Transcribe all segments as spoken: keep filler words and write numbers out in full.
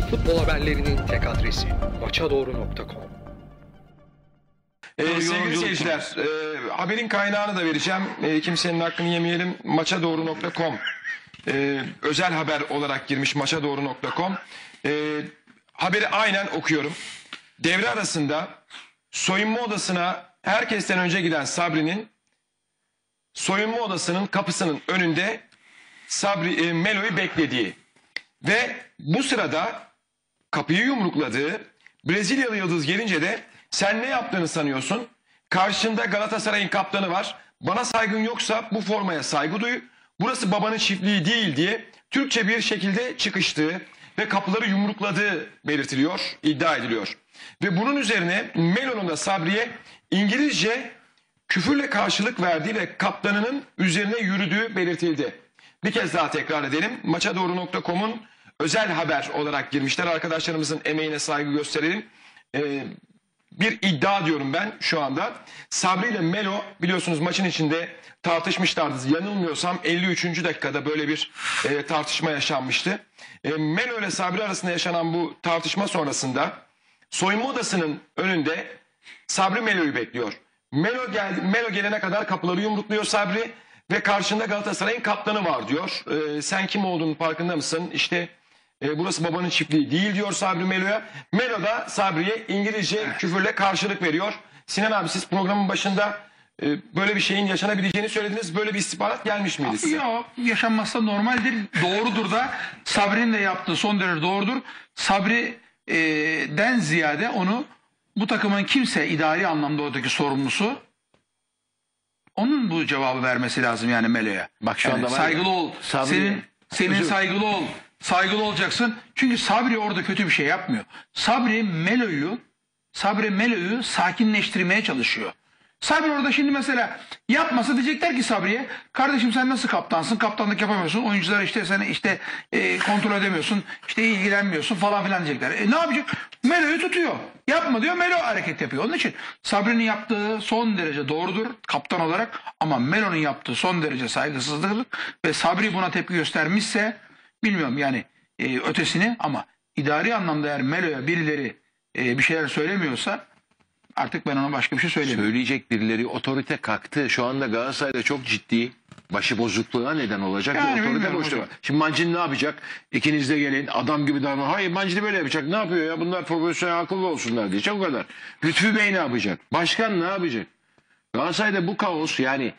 Futbol haberlerinin tek adresi maçadoru nokta com. Ee, sevgili seyirciler, e, haberin kaynağını da vereceğim. E, kimsenin hakkını yemeyelim. maçadoru nokta com e, özel haber olarak girmiş maçadoru nokta com. E, haberi aynen okuyorum. Devre arasında soyunma odasına herkesten önce giden Sabri'nin soyunma odasının kapısının önünde Sabri e, Melo'yu beklediği ve bu sırada kapıyı yumrukladığı Brezilyalı yıldız gelince de sen ne yaptığını sanıyorsun? Karşında Galatasaray'ın kaptanı var. Bana saygın yoksa bu formaya saygı duy. Burası babanın çiftliği değil diye Türkçe bir şekilde çıkıştığı ve kapıları yumrukladığı belirtiliyor, iddia ediliyor. Ve bunun üzerine Melo'nun da Sabri'ye İngilizce küfürle karşılık verdiği ve kaptanının üzerine yürüdüğü belirtildi. Bir kez daha tekrar edelim. maçadoru nokta com'un özel haber olarak girmişler. Arkadaşlarımızın emeğine saygı gösterelim. Ee, bir iddia diyorum ben şu anda. Sabri ile Melo biliyorsunuz maçın içinde tartışmışlardı. Yanılmıyorsam elli üçüncü dakikada böyle bir e, tartışma yaşanmıştı. E, Melo ile Sabri arasında yaşanan bu tartışma sonrasında soyunma odasının önünde Sabri Melo'yu bekliyor. Melo geldi, Melo gelene kadar kapıları yumrukluyor Sabri ve karşında Galatasaray'ın kaptanı var diyor. E, sen kim olduğunun farkında mısın? İşte e, burası babanın çiftliği değil diyor Sabri Melo'ya. Melo da Sabri'ye İngilizce küfürle karşılık veriyor. Sinan abi siz programın başında e, böyle bir şeyin yaşanabileceğini söylediniz. Böyle bir istihbarat gelmiş miydi size? Yok, yaşanmazsa normaldir. Doğrudur da Sabri'nin de yaptığı son derece doğrudur. Sabri'den ziyade onu bu takımın kimse idari anlamda oradaki sorumlusu onun bu cevabı vermesi lazım yani Melo'ya. Bak şu yani anda var saygılı ya, ol. Sabri, senin senin özür- saygılı ol. Saygılı olacaksın. Çünkü Sabri orada kötü bir şey yapmıyor. Sabri Melo'yu Sabri Melo'yu sakinleştirmeye çalışıyor. Sabri orada şimdi mesela yapmasa diyecekler ki Sabri'ye kardeşim sen nasıl kaptansın? Kaptanlık yapamıyorsun. Oyuncular işte seni işte e, kontrol edemiyorsun. İşte ilgilenmiyorsun falan filan diyecekler. E, ne yapacak? Melo'yu tutuyor. Yapma diyor. Melo hareket yapıyor. Onun için Sabri'nin yaptığı son derece doğrudur kaptan olarak ama Melo'nun yaptığı son derece saygısızlık ve Sabri buna tepki göstermişse bilmiyorum yani e, ötesini ama idari anlamda eğer Melo'ya birileri e, bir şeyler söylemiyorsa artık ben ona başka bir şey söylemiyorum. Söyleyecek birileri otorite kalktı. Şu anda Galatasaray'da çok ciddi başı bozukluğa neden olacak. Yani bir otorite bilmiyorum boşluğu var. hocam. Şimdi Mancini ne yapacak? İkiniz de gelin adam gibi davranın. Hayır Mancini böyle yapacak. Ne yapıyor ya? Bunlar profesyonel akıllı olsunlar diyecek. O kadar. Lütfü Bey ne yapacak? Başkan ne yapacak? Galatasaray'da bu kaos yani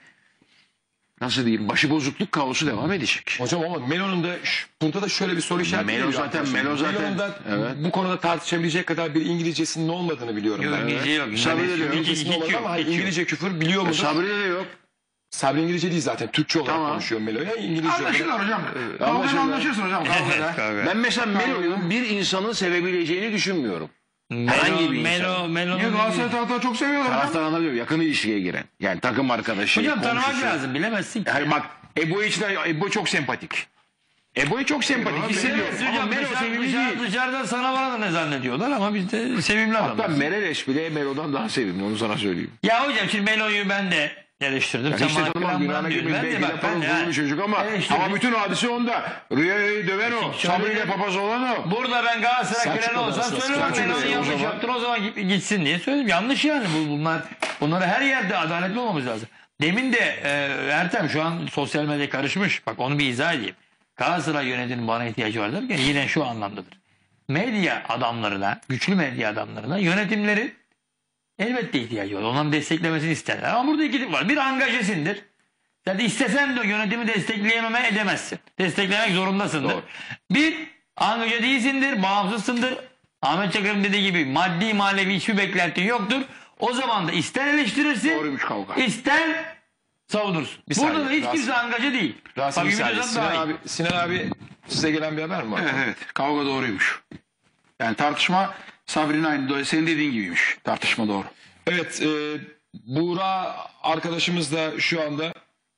nasıl diyeyim başı bozukluk kaosu devam edecek. Hocam ama Melo'nun da ş- burada da şöyle bir soru işareti Melo geliyor zaten- arkadaşlar. Melo zaten- Melo'nun da evet. bu konuda tartışabilecek kadar bir İngilizcesinin olmadığını biliyorum Yok, ben. İngilizce yok. Sabri de İngilizce yok. hiç- İngilizcesinin hiç olmadı yok, ama hiç yok. İngilizce küfür biliyor mudur? Sabri, Sabri'de de yok. İngilizce değil zaten. Türkçe olarak Tamam. konuşuyor Melo'ya. İngilizce olarak. Anlaşılır hocam. anlaşılır. Kavgada anlaşırsın hocam. Kavgada. Ben mesela Melo'yu bir insanın sevebileceğini düşünmüyorum. Herhangi bir Melo, insan. Melo'nun Niye Galatasaray taraftarı çok seviyorlar hocam. Taraftar anlamıyor. Yakın ilişkiye giren. Yani takım arkadaşı. Hocam tanımak komşusu. lazım bilemezsin ki. Yani bak Ebo için Ebo çok sempatik. Ebo çok sempatik. Ebo, Hissediyor. Evet, Ama hocam Melo dışarı, sevimli dışarı, değil. dışarıdan sana bana da ne zannediyorlar ama biz de sevimli Hatta adamız. Mereles bile Melo'dan daha sevimli. Onu sana söyleyeyim. Ya hocam şimdi Melo'yu ben de eleştirdim. Yani işte Sen tanımam Mark günahına Lampard girmiş diyorsun. belki Ben de de bak ben de parıl ha, bir çocuk ama eleştirdim. ama bütün hadise onda. Rüyayı döven o. Şöyle Sabri ile de- papaz olan o. Burada ben Galatasaray Selçuk kölen olsam Odası'na söylemem Selçuk Melo'yu Odası'na yanlış o zaman. yaptın o zaman git- gitsin diye söyledim. Yanlış yani bu, bunlar. Bunları her yerde adaletli olmamız lazım. Demin de e, Ertem şu an sosyal medya karışmış. Bak onu bir izah edeyim. Galatasaray yönetiminin bana ihtiyacı var derken yine şu anlamdadır. Medya adamlarına, güçlü medya adamlarına yönetimlerin elbette ihtiyacı var. Onların desteklemesini isterler. Ama burada iki tip var. Bir angajesindir. Sen de istesen de yönetimi destekleyememe edemezsin. Desteklemek zorundasındır. Doğru. Bir, angaje değilsindir, bağımsızsındır. Ahmet Çakar'ın dediği gibi maddi manevi hiçbir beklentin yoktur. O zaman da ister eleştirirsin, Doğruymuş kavga. ister savunursun. Bir Burada saniye, da hiç Rasim. kimse angaje değil. Rasim Bak, bir Ümit saniye. Özat daha Sinan iyi. abi, Sinan abi size gelen bir haber mi var? Evet evet. Kavga doğruymuş. Yani tartışma Sabri'nin aynı. Senin dediğin gibiymiş. Tartışma doğru. Evet, e, Buğra arkadaşımız da şu anda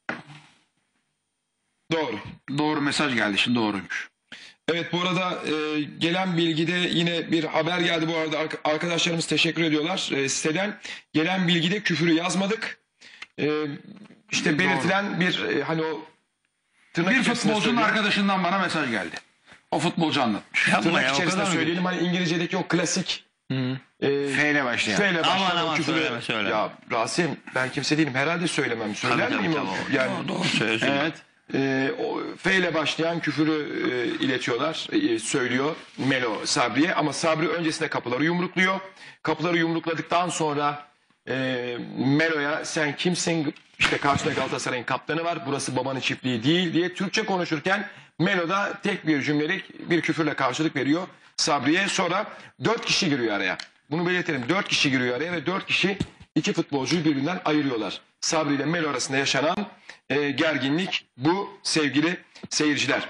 doğru. Doğru mesaj geldi şimdi doğruymuş. Evet bu arada e, gelen bilgide yine bir haber geldi bu arada Ark- arkadaşlarımız teşekkür ediyorlar e, siteden. Gelen bilgide küfürü yazmadık. E, işte belirtilen bir e, hani o tırnak Bir içerisinde futbolcunun söylüyorum. arkadaşından bana mesaj geldi. O futbolcu anlatmış. Yapma Tırnak ya o içerisinde kadar mı? söyleyelim hani İngilizce'deki o klasik e, F ile başlayan. F ile başlayan Aman o aman küfürü- söyleme, söyleme. Ya Rasim ben kimse değilim herhalde söylemem. Söyler Tabii, tabii, miyim? tabii. Yani Doğru, doğru söylüyorsun. Evet. e, o F ile başlayan küfürü e, iletiyorlar, e, söylüyor Melo Sabri'ye ama Sabri öncesinde kapıları yumrukluyor. Kapıları yumrukladıktan sonra e, Melo'ya sen kimsin? İşte karşıda Galatasaray'ın kaptanı var. Burası babanın çiftliği değil diye Türkçe konuşurken Melo da tek bir cümlelik bir küfürle karşılık veriyor Sabri'ye. Sonra dört kişi giriyor araya. Bunu belirtelim. Dört kişi giriyor araya ve dört kişi iki futbolcuyu birbirinden ayırıyorlar. Sabri ile Melo arasında yaşanan e, gerginlik bu sevgili seyirciler.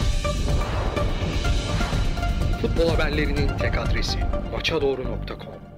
Futbol haberlerinin tek adresi maça doğru nokta com.